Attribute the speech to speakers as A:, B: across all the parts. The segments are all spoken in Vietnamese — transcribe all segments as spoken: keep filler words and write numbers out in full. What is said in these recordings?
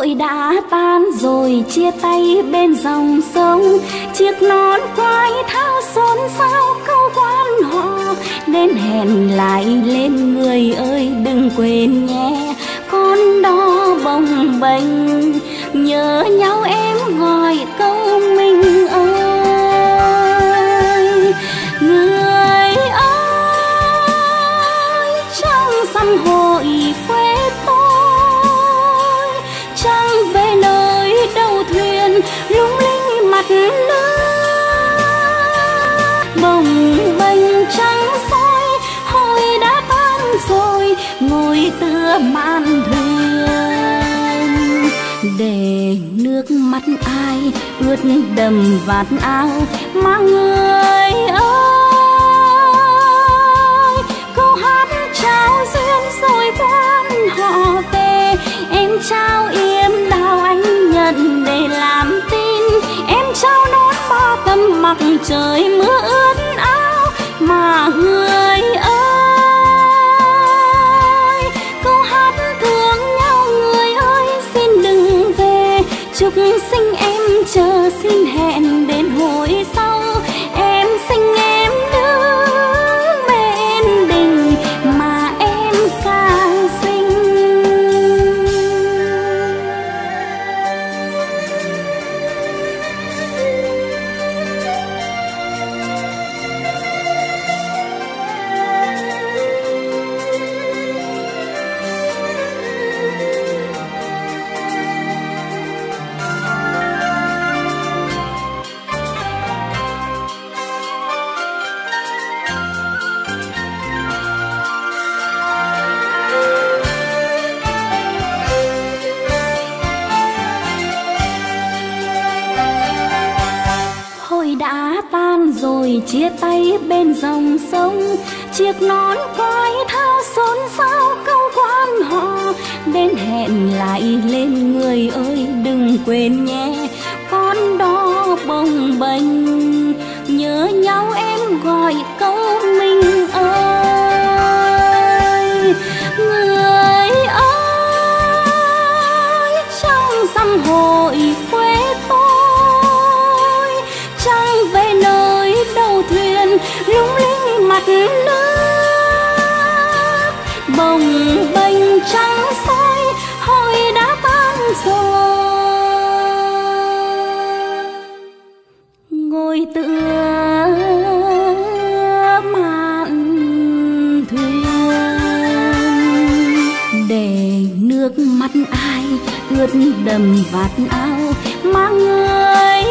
A: Hội đã tan rồi chia tay bên dòng sông, chiếc nón quai thao xôn xao câu quan họ. Đến hẹn lại lên người ơi đừng quên nhé, con đó bồng bềnh nhớ nhau em gọi câu mình ơi. Người ơi trăng sắm hội quê tôi, trăng về nơi đầu thuyền lung linh mặt nước. Bồng bềnh trăng soi hội đã tan rồi, ngồi tựa mạn thuyền. Để nước mắt ai ướt đầm vạt áo mà người ơi, câu hát trao duyên rồi quan họ về. Em trao yếm đào anh nhận để làm tin, em trao nón ba tấm mặc trời mưa ướt áo mà người ơi. Câu hát thương nhau người ơi xin đừng về, chúc sinh em chờ xin hẹn đến hồi sau. Em sinh em đứng bên đình mà em càng xinh. Đã tan rồi chia tay bên dòng sông, chiếc nón quai thao xôn xao câu quan họ. Đến hẹn lại lên người ơi đừng quên nhé, con đó bồng bềnh nhớ nhau em gọi câu mình ơi. Người ơi trong dăm hội quê tôi, trăng về nơi đầu thuyền lung linh mặt nước. Bồng bềnh trăng soi hội đã tan rồi, ngồi tựa mạn thuyền. Để nước mắt ai ướt đầm vạt áo mà người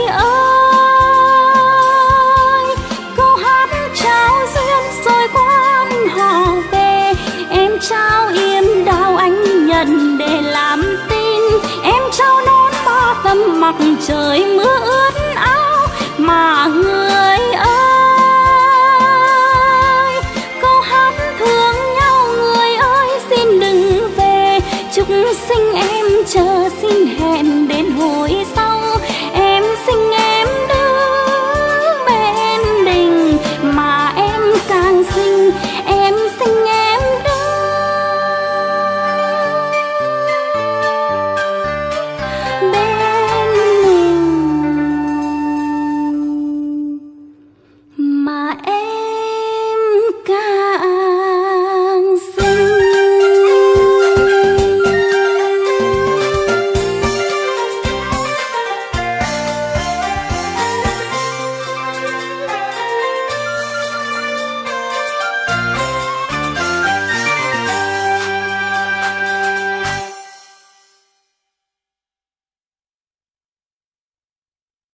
A: ơi, câu hát trao duyên rồi quan họ về. Em trao yếm đào anh nhận để làm tin, em trao nón ba tấm mặc trời mưa ướt áo mà người ơi. Câu hát thương nhau người ơi xin đừng về, chúc sinh em chờ xin hẹn đến hồi sau.